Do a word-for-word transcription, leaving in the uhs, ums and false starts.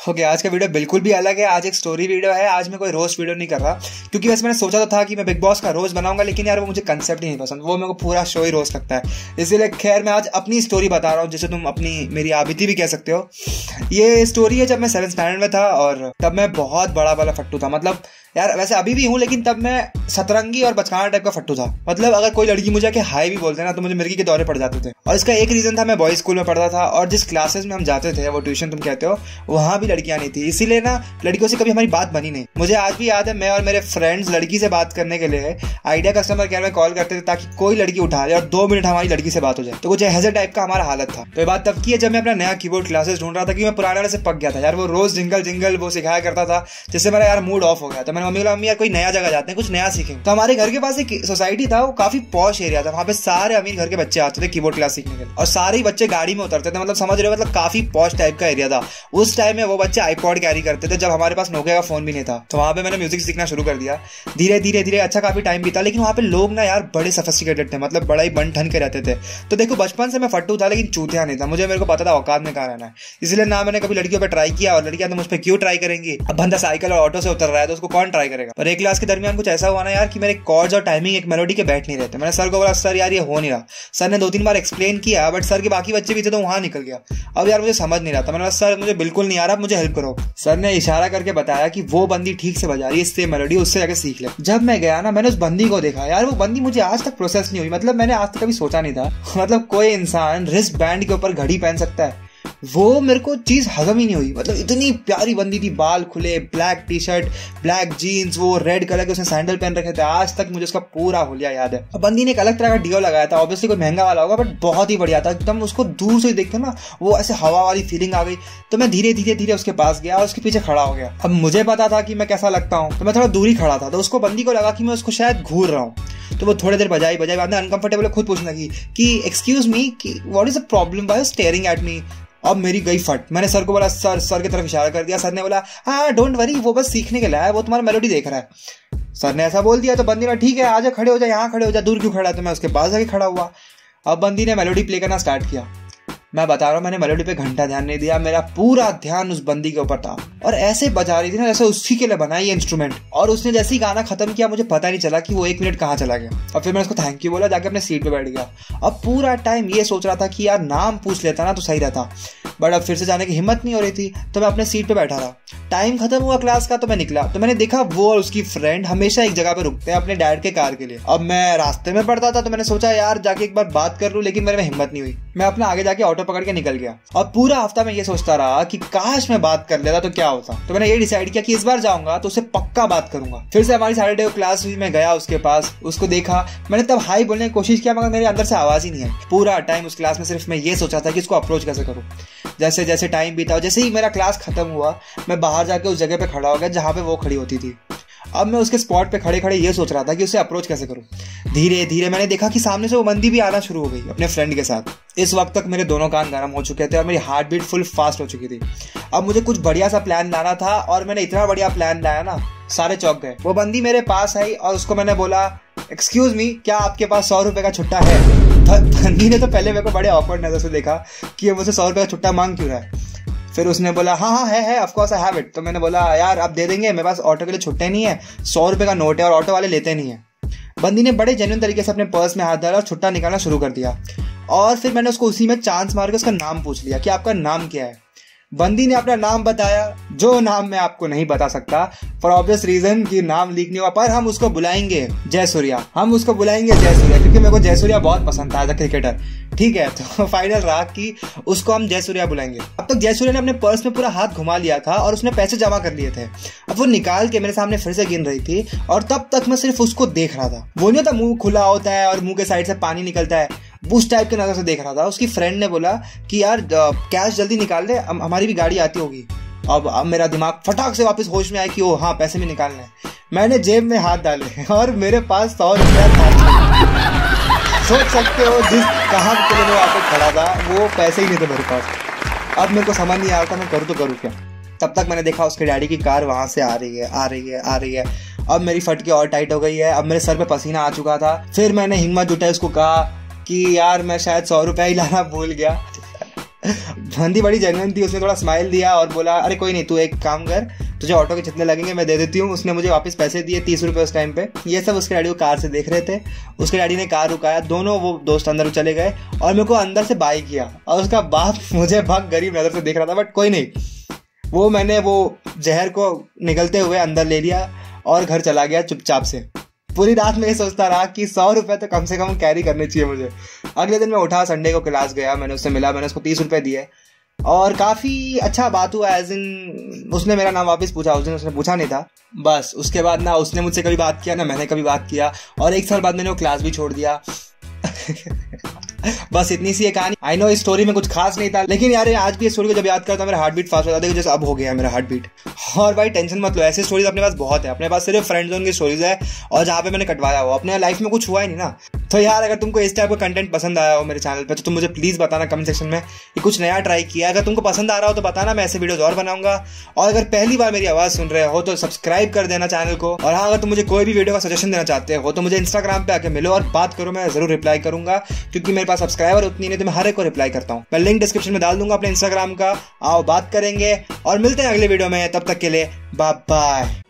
Okay okay, आज का video बिल्कुल भी अलग है। आज एक स्टोरी वीडियो है। आज मैं कोई रोस्ट वीडियो नहीं कर रहा, क्योंकि वैसे मैंने सोचा तो था कि मैं बिग बॉस का रोस्ट बनाऊंगा, लेकिन यार वो मुझे कंसेप्ट ही नहीं पसंद, वो मेरे को पूरा शो ही रोस्ट लगता है। इसीलिए खैर मैं आज अपनी स्टोरी बता रहा हूँ, जिसे तुम अपनी मेरी आबिती भी कह सकते हो। ये स्टोरी है जब मैं सेवन्थ स्टैंडर्ड में था और तब मैं बहुत बड़ा वाला फट्टू था। मतलब यार वैसे अभी भी हूँ, लेकिन तब मैं सतरंगी और बचकाना टाइप का फट्टू था। मतलब अगर कोई लड़की मुझे आके हाई भी बोलते ना तो मुझे मिर्गी के दौरे पड़ जाते थे। और इसका एक रीजन था, मैं बॉयज स्कूल में पढ़ता था और जिस क्लासेस में हम जाते थे, वो ट्यूशन तुम कहते हो, वहाँ भी लड़कियां नहीं थी। इसीलिए ना लड़कियों से कभी हमारी बात बनी नहीं। मुझे आज भी याद है, मैं और मेरे फ्रेंड्स लड़की से बात करने के लिए आइडिया कस्टमर केयर में कॉल करते थे ताकि कोई लड़की उठा ले और दो मिनट हमारी लड़की से बात हो जाए। तो कुछ ऐसे टाइप का हमारा हालत था। तो ये बात तब की है जब मैं अपना नया कीबोर्ड क्लासेस ढूंढ रहा था, कि मैं पुराने वाले से पक गया था यार। वो रोज जिंगल जिंगल वो सिखाया करता था, जिससे मेरा यार मूड ऑफ हो गया। तो मैंने मम्मी बोला, मम्मी यार कोई नया जगह जाते हैं, कुछ नया सीखेंगे। तो हमारे घर के पास एक सोसाइटी था, वो काफी पॉश एरिया था। वहाँ पे सारे अमीर घर के बच्चे आते थे कीबोर्ड क्लास सीखने के लिए, और सारे ही बच्चे गाड़ी में उतरते थे। मतलब समझ रहे हो, मतलब काफी पॉश टाइप का एरिया था। उस टाइम में वो बच्चे आईपॉड कैरी करते थे, जब हमारे पास नोकिया का फोन भी नहीं था। तो वहाँ पे मैंने म्यूजिक सीखना शुरू कर दिया। धीरे धीरे धीरे अच्छा काफी टाइम बीता, लेकिन वहाँ पे लोग ना यार बड़े सोफिस्टिकेटेड थे, मतलब बड़ा ही बन ठन के रहते थे। तो देखो बचपन से मैं फट्टू था, लेकिन चूतिया नहीं था। मुझे मेरे को पता था औकात में कहाँ रहना है। इसलिए ना मैंने कभी लड़कियों पर ट्राई किया, और लड़कियां तो मुझ पर क्यों ट्राई करेंगी। अब बंदा साइकिल और ऑटो से उतर रहा है तो उसको कौन ट्राई करेगा। और एक क्लास के दरमियान कुछ ऐसा हुआ ना यार कि मेरे कॉर्ड्स और टाइमिंग एक मेलोडी के बैठ नहीं रहते। मैंने सर को बोला, सर यार ये हो नहीं रहा। सर ने दो तीन बार एक्सप्लेन किया, बट सर के बाकी बच्चे भी थे तो वहां निकल गया। अब यार मुझे समझ नहीं रहा था। मैंने बोला, सर मुझे बिल्कुल नहीं आ रहा, मुझे हेल्प करो। सर ने इशारा करके बताया कि वो बंदी ठीक से बजा रही है, इससे मेलोडी, उससे जाके सीख ले। जब मैं गया ना, मैंने उस बंदी को देखा यार, वो बंदी मुझे आज तक प्रोसेस नहीं हुई। मतलब मैंने आज तक कभी सोचा नहीं था मतलब कोई इंसान रिस्ट बैंड के ऊपर घड़ी पहन सकता है। वो मेरे को चीज हजम ही नहीं हुई। मतलब इतनी प्यारी बंदी थी, बाल खुले, black T shirt, black jeans, वो रेड कलर के उसने सैंडल पहन रखे थे। आज तक मुझे उसका पूरा हुलिया याद है। अब बंदी ने एक अलग तरह का डियो लगाया था, ऑब्वियसली कोई महंगा वाला होगा, बट बहुत ही बढ़िया था एकदम। उसको दूर से देख के ना वो ऐसे हवा वाली फीलिंग आ गई। तो मैं धीरे धीरे धीरे उसके पास गया और उसके पीछे खड़ा हो गया। अब मुझे पता था कि मैं कैसा लगता हूँ, तो मैं थोड़ा दूर ही खड़ा था। तो उसको बंदी को लगा कि मैं उसको शायद घूर रहा हूँ। तो वो थोड़ी देर बजाई बजाई बाद में अनकंफर्टेबल खुद पूछने लगी कि एक्सक्यूज मी, कि what is the problem by staring at me. अब मेरी गई फट। मैंने सर को बोला, सर सर की तरफ इशारा कर दिया। सर ने बोला, हाँ डोंट वरी, वो बस सीखने के लिए है, वो तुम्हारा मेलोडी देख रहा है। सर ने ऐसा बोल दिया तो बंदी ने, ठीक है आजा, खड़े हो जा, यहाँ खड़े हो जा, दूर क्यों खड़ा है। तो मैं उसके पास जाके खड़ा हुआ। अब बंदी ने मेलोडी प्ले करना स्टार्ट किया। मैं बता रहा हूँ, मैंने मेलोडी पे घंटा ध्यान नहीं दिया। मेरा पूरा ध्यान उस बंदी के ऊपर था, और ऐसे बजा रही थी ना जैसे उसी के लिए बना ये इंस्ट्रूमेंट। और उसने जैसे ही गाना खत्म किया, मुझे पता नहीं चला कि वो एक मिनट कहाँ चला गया। और फिर मैंने उसको थैंक यू बोला, जाके अपने सीट पे बैठ गया। अब पूरा टाइम ये सोच रहा था कि यार नाम पूछ लेता ना तो सही रहता, बट अब फिर से जाने की हिम्मत नहीं हो रही थी। तो मैं अपने सीट पे बैठा रहा। टाइम खत्म हुआ क्लास का, तो मैं निकला। तो मैंने देखा वो और उसकी फ्रेंड हमेशा एक जगह पे रुकते हैं अपने डैड के कार के लिए। अब मैं रास्ते में पड़ता था, तो मैंने सोचा यार जाके एक बार बात कर लूं, लेकिन मेरे में हिम्मत नहीं हुई। मैं अपना आगे जाके ऑटो पकड़ के निकल गया। और पूरा हफ्ता मैं ये सोचता रहा कि काश मैं बात कर लेता तो क्या होता। तो मैंने ये डिसाइड किया कि इस बार जाऊंगा तो उससे पक्का बात करूंगा। फिर से हमारी सैटरडे क्लास हुई, मैं गया उसके पास, उसको देखा। मैंने तब हाई बोलने की कोशिश किया, मगर मेरे अंदर से आवाज ही नहीं आई। पूरा टाइम उस क्लास में सिर्फ मैं ये सोचा था कि उसको अप्रोच कैसे करूं। जैसे जैसे टाइम बीता, जैसे ही मेरा क्लास खत्म हुआ, मैं बाहर जाके उस जगह पे खड़ा हो गया जहां पे वो खड़ी होती थी। अब मैं उसके स्पॉट पे खड़े खड़े ये सोच रहा था कि उसे अप्रोच कैसे करूं। धीरे धीरे मैंने देखा कि सामने से वो बंदी भी आना शुरू हो गई अपने फ्रेंड के साथ। इस वक्त तक मेरे दोनों कान गर्म हो चुके थे और मेरी हार्ट बीट फुल फास्ट हो चुकी थी। अब मुझे कुछ बढ़िया सा प्लान लाना था, और मैंने इतना बढ़िया प्लान लाया ना, सारे चौंक गए। वो बंदी मेरे पास आई और उसको मैंने बोला, एक्सक्यूज मी, क्या आपके पास सौ रुपए का छुट्टा है। बंदी ने तो पहले मेरे को बड़े ऑकवर्ड नजर से देखा कि ये मुझसे सौ रुपए का छुट्टा मांग क्यों रहा है। फिर उसने बोला, हाँ हाँ है है of course I have it. तो मैंने बोला, यार आप दे देंगे, मेरे पास ऑटो के लिए छुट्टे नहीं है, सौ रुपए का नोट है और ऑटो वाले लेते नहीं है। बंदी ने बड़े जेन्युइन तरीके से अपने पर्स में हाथ डाला और छुट्टा निकालना शुरू कर दिया। और फिर मैंने उसको उसी में चांस मार के उसका नाम पूछ लिया कि आपका नाम क्या है। बंदी ने अपना नाम बताया, जो नाम मैं आपको नहीं बता सकता फॉर ऑब्वियस रीजन कि नाम लीक नहीं हुआ, पर हम उसको बुलाएंगे जय सूर्या। हम उसको बुलाएंगे जय सूर्या, क्योंकि मेरे को जय सूर्या बहुत पसंद था एज अ क्रिकेटर। ठीक है, तो फाइनल रहा कि उसको हम जय सूर्या बुलाएंगे। अब तक जय सूर्या ने अपने पर्स में पूरा हाथ घुमा लिया था और उसने पैसे जमा कर लिए थे। अब वो निकाल के मेरे सामने फिर से गिन रही थी, और तब तक मैं सिर्फ उसको देख रहा था। वो नहीं होता मुंह खुला होता है और मुंह के साइड से पानी निकलता है, उस टाइप के नजर से देख रहा था। उसकी फ्रेंड ने बोला कि यार कैश जल्दी निकाल दे, हमारी भी गाड़ी आती होगी। अब अब मेरा दिमाग फटाक से वापस होश में आया कि ओ हाँ पैसे भी निकालने हैं। मैंने जेब में हाथ डाले और मेरे पास सौ रुपया था। सोच सकते हो जिस कहाँ के लिए मैं वहाँ पे खड़ा था, वो पैसे ही नहीं थे मेरे पास। अब मेरे को समझ नहीं आ रहा था मैं करूँ तो करूँ क्या। तब तक मैंने देखा उसके डैडी की कार वहां से आ रही है आ रही है आ रही है। अब मेरी फटके और टाइट हो गई है, अब मेरे सर पे पसीना आ चुका था। फिर मैंने हिम्मत जुटाई, उसको कहा कि यार मैं शायद सौ रुपया ही लाना भूल गया। बंदी बड़ी जेन्युइन थी, उसने थोड़ा स्माइल दिया और बोला अरे कोई नहीं, तू एक काम कर, तुझे ऑटो के जितने लगेंगे मैं दे देती हूँ। उसने मुझे वापस पैसे दिए तीस रुपये उस टाइम पे। ये सब उसके डैडी को कार से देख रहे थे। उसके डैडी ने कार रुकाया, दोनों वो दोस्त अंदर चले गए और मेरे को अंदर से बाय किया और उसका बाप मुझे भग गरीब नजर से देख रहा था, बट कोई नहीं, वो मैंने वो जहर को निकलते हुए अंदर ले लिया और घर चला गया चुपचाप से। पूरी रात में ये सोचता रहा कि सौ रुपये तो कम से कम कैरी करने चाहिए मुझे। अगले दिन मैं उठा, संडे को क्लास गया, मैंने उससे मिला, मैंने उसको तीस रुपये दिए और काफ़ी अच्छा बात हुआ। एज इन उसने मेरा नाम वापस पूछा, उस दिन उसने पूछा नहीं था। बस उसके बाद ना उसने मुझसे कभी बात किया ना मैंने कभी बात किया, और एक साल बाद मैंने वो क्लास भी छोड़ दिया। बस इतनी सी ये कहानी। आई नो इस स्टोरी में कुछ खास नहीं था, लेकिन यार आज भी इस स्टोरी को जब याद करता हूँ मेरा हार्ट बीट फास्ट हो जाता है, जैसे अब हो गया मेरा हार्ट बीट। और भाई टेंशन मत लो, ऐसी स्टोरीज अपने पास बहुत है। अपने पास सिर्फ फ्रेंड जोन की स्टोरीज है और जहाँ पे मैंने कटवाया हो, अपने लाइफ में कुछ हुआ ही नहीं ना। तो यार अगर तुमको इस टाइप का कंटेंट पसंद आया हो मेरे चैनल पे तो तुम मुझे प्लीज बताना कमेंट सेक्शन में कि कुछ नया ट्राई किया। अगर तुमको पसंद आ रहा हो तो बताना, मैं ऐसे वीडियोस और बनाऊंगा। और अगर पहली बार मेरी आवाज सुन रहे हो तो सब्सक्राइब कर देना चैनल को। और हाँ, अगर तुम मुझे कोई भी वीडियो का सजेशन देना चाहते हो तो मुझे इंस्टाग्राम पे आके मिलो और बात करो, मैं जरूर रिप्लाई करूंगा, क्योंकि मेरे पास सब्सक्राइबर उतनी नहीं तो मैं हर एक को रिप्लाई करता हूँ। मैं लिंक डिस्क्रिप्शन में डाल दूंगा अपने इंस्टाग्राम का, आओ बात करेंगे और मिलते हैं अगले वीडियो में। तब तक के लिए बाय बाय।